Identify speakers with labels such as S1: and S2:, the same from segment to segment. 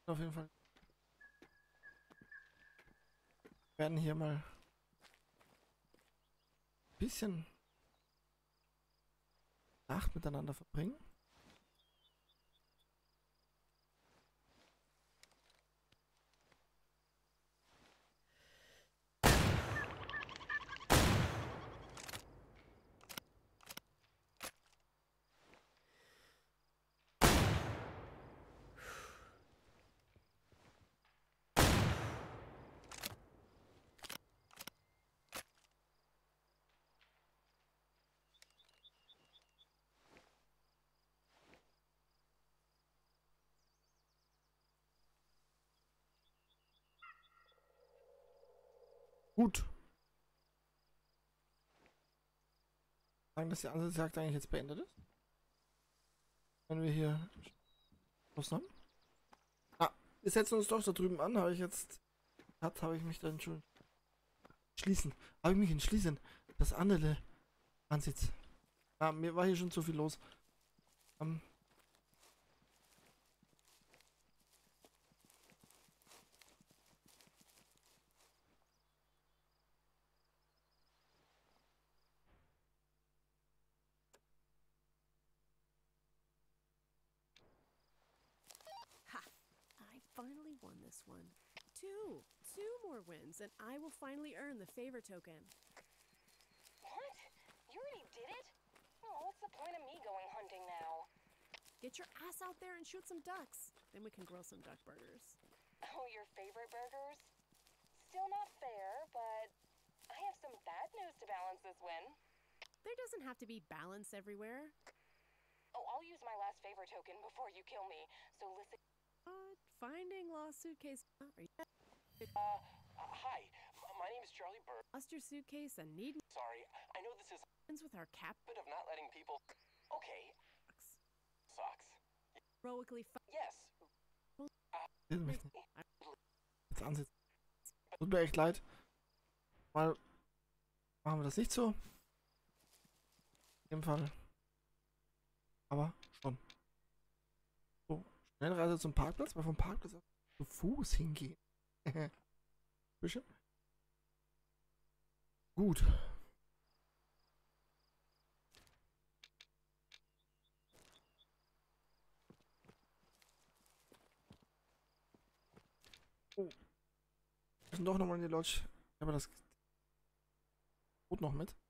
S1: Auf jeden Fall. Wir werden hier mal ein bisschen Nacht miteinander verbringen. Gut. Sagen, dass die Ansatzjagd eigentlich jetzt beendet ist. Wenn wir hier Schluss haben. Ah, wir setzen uns doch da drüben an. Habe ich jetzt. Habe ich mich dann schon. Schließen. Habe ich mich entschließen, dass Annele ansitzt. Ah, mir war hier schon zu viel los.
S2: Ha! I finally won this one. Two more wins, and I will finally earn the favor token.
S3: What? You already did it? Oh, what's the point of me going hunting now?
S2: Get your ass out there and shoot some ducks. Then we can grill some duck burgers.
S3: Oh, your favorite burgers? Still not fair, but I have some bad news to balance this win.
S2: There doesn't have to be balance everywhere.
S3: Oh, I'll use my last favor token before you kill me, so listen.
S2: Finding lost suitcase. Are you
S4: Hi. My name is Charlie Bird.
S2: lost your suitcase and need
S4: Sorry, I know this is
S2: friends with our cap
S4: a bit of not letting people... Okay, sucks.
S2: heroically
S4: Yes.
S1: Will mich nicht jetzt ansitzen. Tut mir echt leid. Mal machen wir das nicht so. In dem Fall. Aber schon. So, Schnellreise zum Parkplatz, weil vom Parkplatz aus zu Fuß hingehen. Bisschen. Gut. Oh. Wir müssen doch nochmal in die Lodge. Aber das Brot noch mit.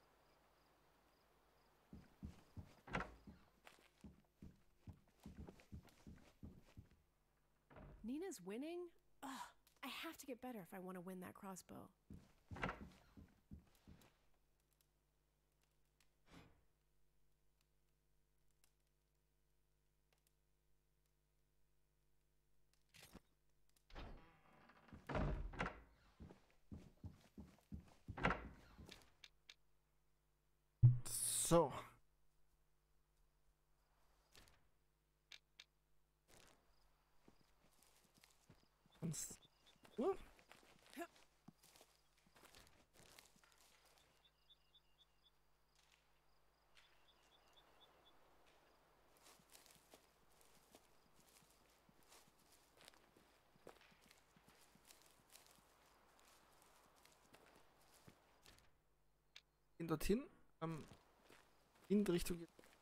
S2: Nina's winning? Ugh, I have to get better if I want to win that crossbow.
S1: So. Sonst. Gehen dorthin. In die Richtung.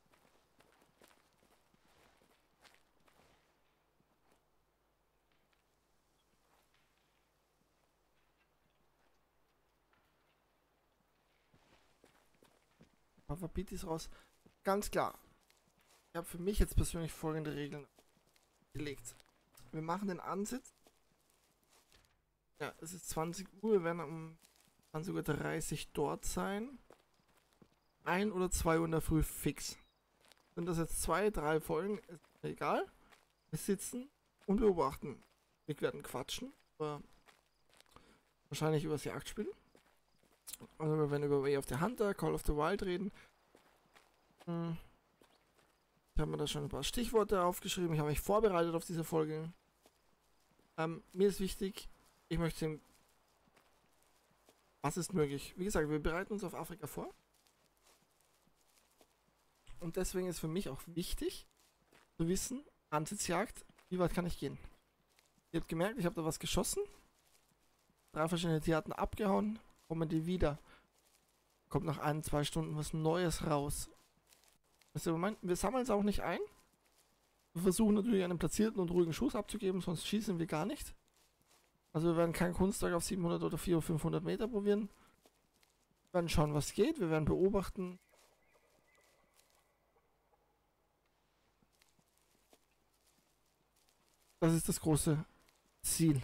S1: Verbietet ist raus. Ganz klar. Ich habe für mich jetzt persönlich folgende Regeln gelegt. Wir machen den Ansitz. Ja, es ist 20 Uhr. Wir werden um 20:30 Uhr dort sein. 1 oder 2 Uhr in der Früh fix. Sind das jetzt 2, 3 Folgen? Ist mir egal. Wir sitzen und beobachten. Wir werden quatschen. Wahrscheinlich über das Jagdspiel. Also wir werden über Way of the Hunter, Call of the Wild reden. Ich habe mir da schon ein paar Stichworte aufgeschrieben. Ich habe mich vorbereitet auf diese Folge. Mir ist wichtig, ich möchte sehen, was ist möglich. Wie gesagt, wir bereiten uns auf Afrika vor. Und deswegen ist für mich auch wichtig zu wissen, Ansitzjagd, wie weit kann ich gehen? Ihr habt gemerkt, ich habe da was geschossen. 3 verschiedene Tierarten abgehauen. Kommen die wieder. Kommt nach 1, 2 Stunden was Neues raus. Also, wir sammeln es auch nicht ein. Wir versuchen natürlich einen platzierten und ruhigen Schuss abzugeben, sonst schießen wir gar nicht. Also wir werden kein Kunstwerk auf 700 oder 400 oder 500 Meter probieren. Wir werden schauen, was geht. Wir werden beobachten. Das ist das große Ziel.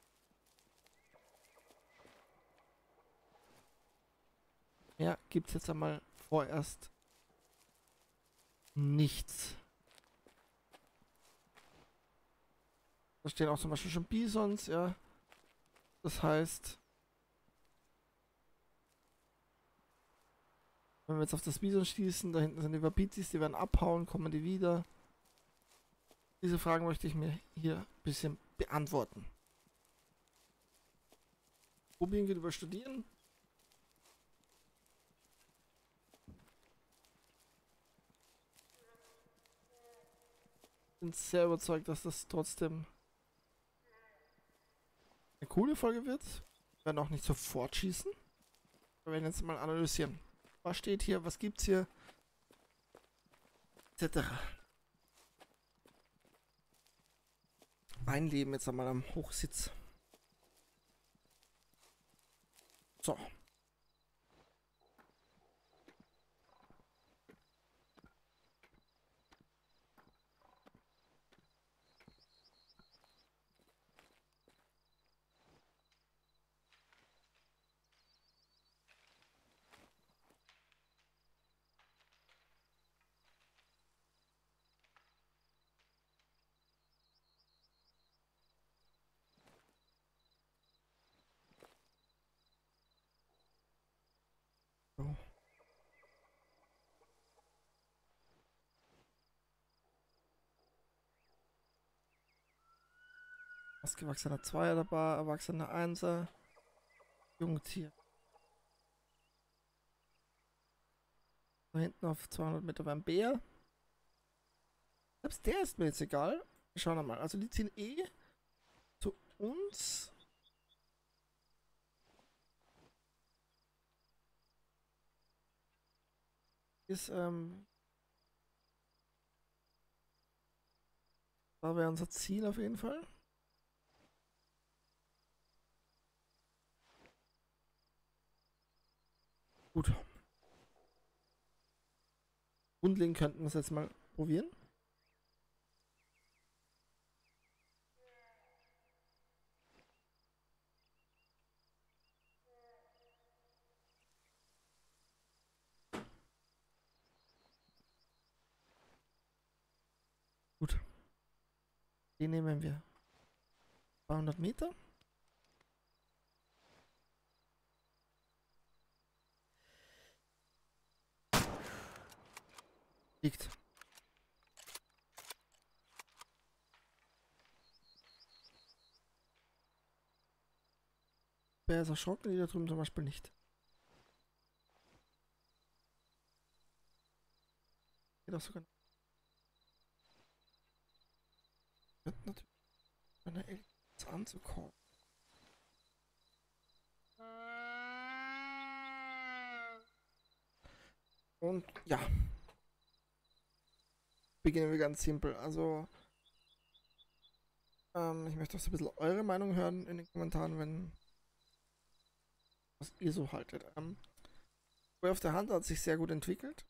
S1: Ja, gibt es jetzt einmal vorerst nichts. Da stehen auch zum Beispiel schon Bisons, ja. Das heißt, wenn wir jetzt auf das Bison schießen, da hinten sind die Wapitis, die werden abhauen, kommen die wieder. Diese Fragen möchte ich mir hier ein bisschen beantworten. Probieren geht über Studieren. Ich bin sehr überzeugt, dass das trotzdem eine coole Folge wird. Wir werden auch nicht sofort schießen. Wir werden jetzt mal analysieren. Was steht hier? Was gibt's hier? Etc. Einleben jetzt einmal am Hochsitz. So. So. Ausgewachsener Zweier dabei, erwachsener Einser, Jungtier. Da hinten auf 200 Meter beim Bär. Selbst der ist mir jetzt egal. Schauen wir mal. Also die ziehen eh zu uns. Ist, da wäre unser Ziel auf jeden Fall. Gut. Grundlegend könnten wir es jetzt mal probieren. Gut. Den nehmen wir. 200 Meter. Liegt. Wer ist erschrocken, die da drüben zum Beispiel nicht. Geht auch sogar. Natürlich eine Aliens anzukommen. Und ja. Beginnen wir ganz simpel. Also, ich möchte auch so ein bisschen eure Meinung hören in den Kommentaren, wenn was ihr so haltet. Way of the Hunter hat sich sehr gut entwickelt.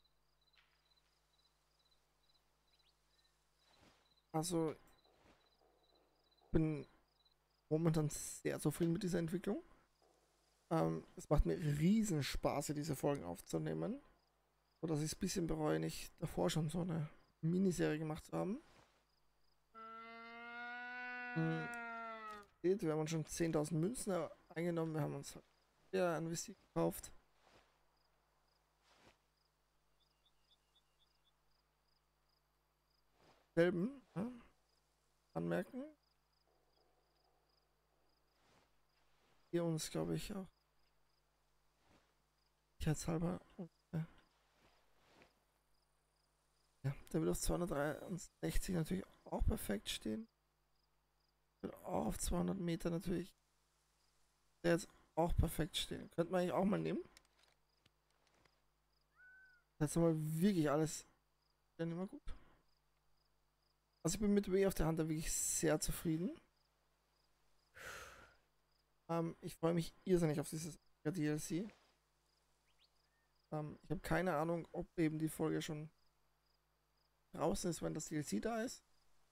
S1: Also, ich bin momentan sehr zufrieden mit dieser Entwicklung. Es macht mir riesen Spaß, hier diese Folgen aufzunehmen. So dass ich es ein bisschen bereue, nicht davor schon so eine Miniserie gemacht zu haben. Seht, wir haben uns schon 10.000 Münzen eingenommen. Wir haben uns ja ein Whisky gekauft. Selben, ja, anmerken. Hier uns, glaube ich, auch sicherheitshalber. Ja, der wird auf 263 natürlich auch perfekt stehen. Wird auch auf 200 Meter natürlich. Der jetzt auch perfekt stehen. Könnte man eigentlich auch mal nehmen. Jetzt haben wir wirklich alles. Dann immer gut. Also ich bin mit Way of the Hunter wirklich sehr zufrieden. Ich freue mich irrsinnig auf dieses DLC. Ich habe keine Ahnung, ob eben die Folge schon draußen ist, wenn das DLC da ist.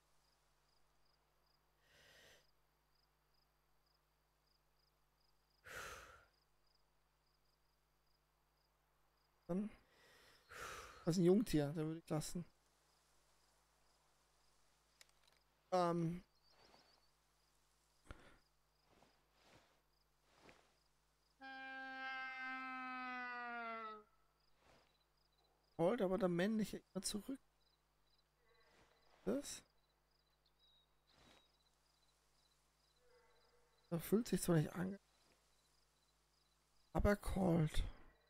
S1: Dann. Das ist ein Jungtier, der würde ich lassen. Holt aber der männliche immer zurück. Das? Da fühlt sich zwar nicht an. Aber called.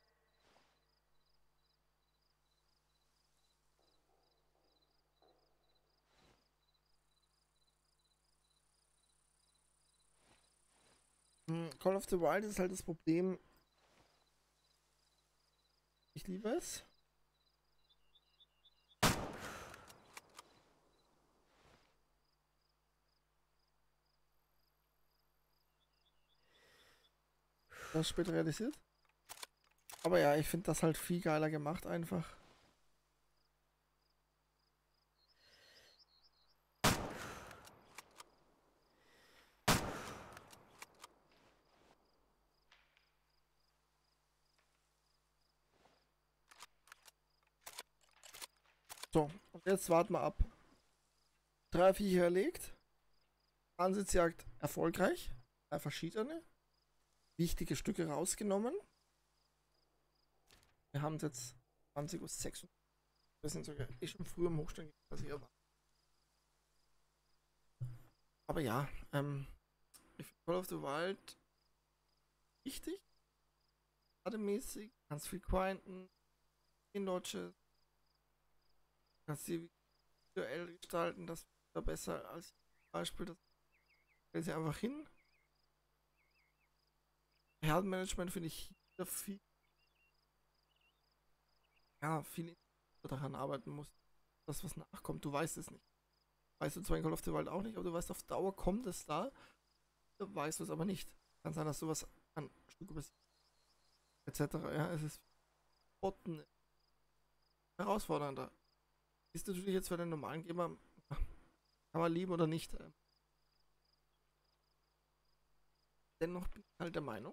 S1: Call of the Wild ist halt das Problem. Ich liebe es. Das später realisiert. Aber ja, ich finde das halt viel geiler gemacht einfach. So, und jetzt warten wir ab. 3 Viecher erlegt. Ansitzjagd erfolgreich. 3 verschiedene. Wichtige Stücke rausgenommen. Wir haben jetzt 20:06 Uhr. Wir sind sogar schon früh am Hochstellen, als ich erwartet. Aber ja, ich finde Call of the Wild wichtig. Mäßig, ganz viel grinden, in Lodges. Kannst sie visuell gestalten, das ist besser als zum Beispiel das. Stell sie einfach hin. Herdenmanagement finde ich hier viel. Ja, viel daran arbeiten muss. Das, was nachkommt, du weißt es nicht. Weißt du zwar in Call of the Wild auch nicht, aber du weißt, auf Dauer kommt es da. Du weißt es aber nicht. Kann sein, dass sowas ein Stück über etc. Ja, es ist Botten herausfordernder. Ist natürlich jetzt für den normalen Gamer, kann man lieben oder nicht. Dennoch bin ich halt der Meinung,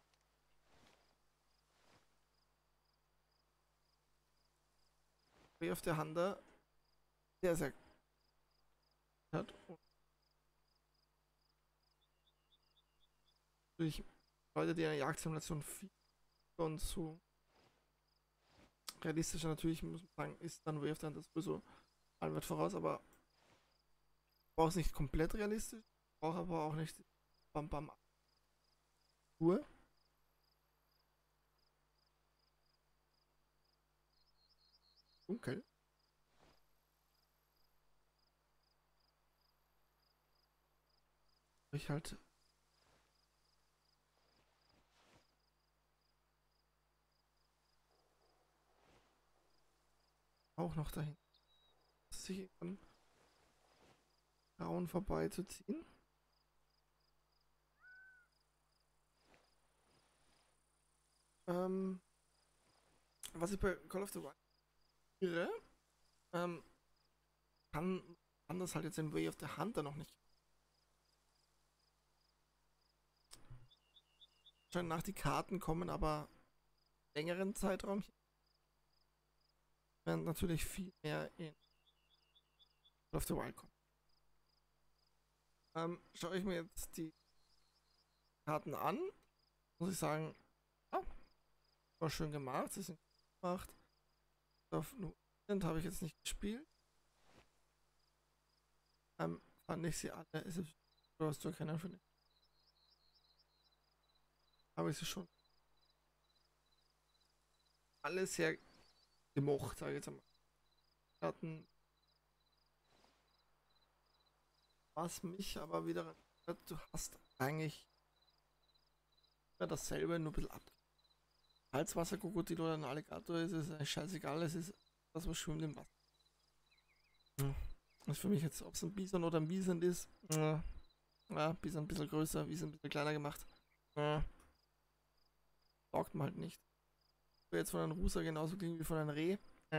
S1: Way of the Hunter sehr, sehr hat und durch Leute, die eine Jagdsimulation viel und so realistischer natürlich, muss man sagen, ist dann Way of the Hunter sowieso allem weit voraus, aber braucht es nicht komplett realistisch, braucht aber auch nicht Bam Bam Uhr. Dunkel. Ich halt auch noch dahin. Sich an Grauen vorbeizuziehen. Was ich bei Call of the Wild irre, kann das halt jetzt in Way of the Hunter noch nicht. Schon nach die Karten kommen, aber längeren Zeitraum werden natürlich viel mehr in Call of the Wild kommen. Schaue ich mir jetzt die Karten an, muss ich sagen, ja, war schön gemacht, sie sind gut gemacht. Auf Nuent habe ich jetzt nicht gespielt. Fand ich sie alle, ist es was zu erkennen, finde ich. Aber es ist schon alle sehr gemocht, sage ich jetzt einmal. Karten Was mich aber wieder, du hast eigentlich ja, dasselbe, nur ein bisschen ab. Salzwasserkrokodil oder ein Alligator ist es eigentlich scheißegal, es ist das, was schwimmt im Wasser. Das ist für mich jetzt, ob es ein Bison oder ein Wiesent ist. Ja, Bison ein bisschen größer, Wiesent ein bisschen kleiner gemacht. Taugt man halt nicht. Wäre jetzt von einem Rusa genauso klingen wie von einem Reh.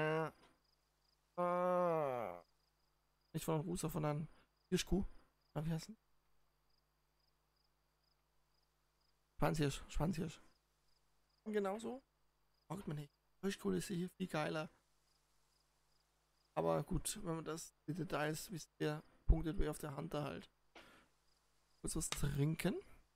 S1: Nicht von einem Rusa, von einem Hirschkuh. Wie heißt denn? Schwanzhirsch. Und genauso taugt man nicht. Hirschkuh ist hier viel geiler. Aber gut, wenn man das, die Details, wisst ihr, punktet wie auf der Hand da halt. Kurz was trinken.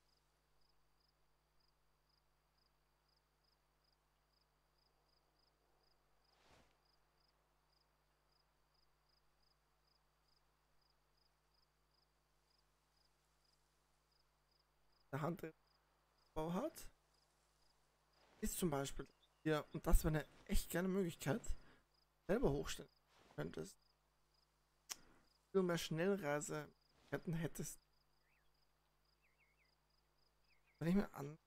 S1: Der Hand hat, ist zum Beispiel hier, und das wäre eine echt gerne Möglichkeit, selber hochstellen könntest. Wenn du mehr Schnellreiseketten hättest. Wenn ich mir an.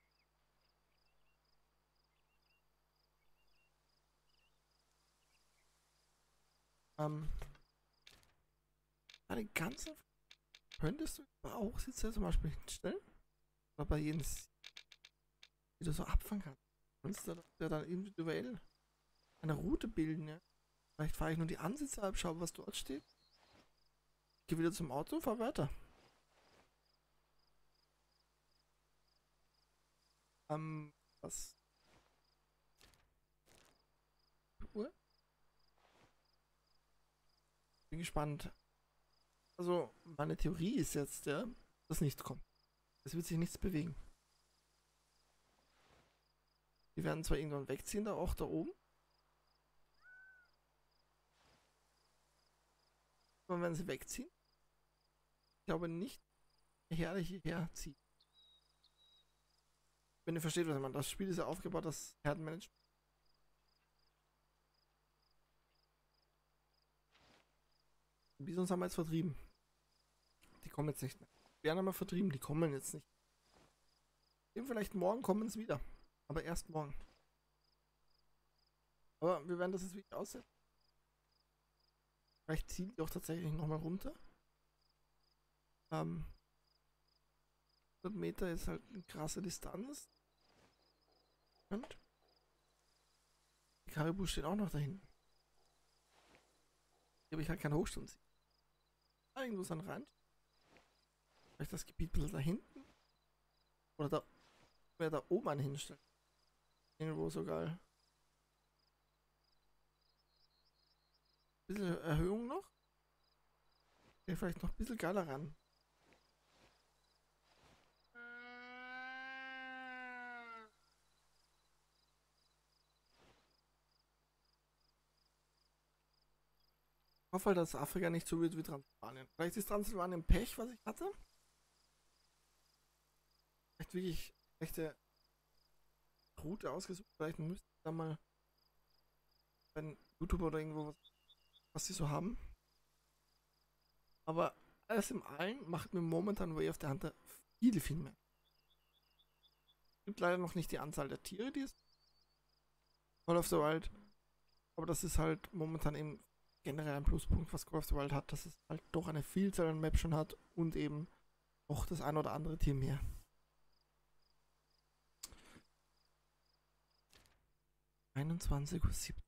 S1: Die ganzen könntest du bei Hochsitzer zum Beispiel hinstellen. Oder bei jedem, wie du so abfangen kannst. Kannst du ja dann individuell eine Route bilden, ja? Vielleicht fahre ich nur die Ansitze ab, schau, was dort steht. Geh wieder zum Auto, fahr weiter. Was? Uhr? Bin gespannt. Also, meine Theorie ist jetzt, ja, dass nichts kommt. Es wird sich nichts bewegen. Die werden zwar irgendwann wegziehen, da auch da oben. Aber wenn sie wegziehen, ich glaube nicht, herrlich hierher ziehen. Wenn ihr versteht, was ich meine. Das Spiel ist ja aufgebaut, das Herdenmanagement. Die Bisons haben wir jetzt vertrieben. Die kommen jetzt nicht mehr. Die werden aber vertrieben, die kommen jetzt nicht. Eben vielleicht morgen kommen sie wieder. Aber erst morgen. Aber wir werden das jetzt wirklich aussetzen. Vielleicht ziehen die auch tatsächlich nochmal runter. 100 Meter ist halt eine krasse Distanz. Und die Karibu stehen auch noch dahin. Hier habe ich halt keinen Hochstandsziel. Irgendwo ist ein Rand. Vielleicht das Gebiet ein bisschen da hinten. Oder da, wer da oben einen hinstellt. Irgendwo sogar. Ein bisschen Erhöhung noch. Der vielleicht noch ein bisschen geiler ran. Ich hoffe halt, dass Afrika nicht so wird wie Transsilvanien. Vielleicht ist Transsilvanien Pech, was ich hatte. Vielleicht wirklich echte Route ausgesucht. Vielleicht müsste ich da mal ein YouTuber oder irgendwo was sie so haben. Aber alles im Allen macht mir momentan Way of the Hunter viel mehr. Es gibt leider noch nicht die Anzahl der Tiere, die es Call of the Wild. Aber das ist halt momentan eben generell ein Pluspunkt, was Call of the Wild hat, dass es halt doch eine Vielzahl an Maps schon hat und eben auch das ein oder andere Tier mehr. 21:17 Uhr.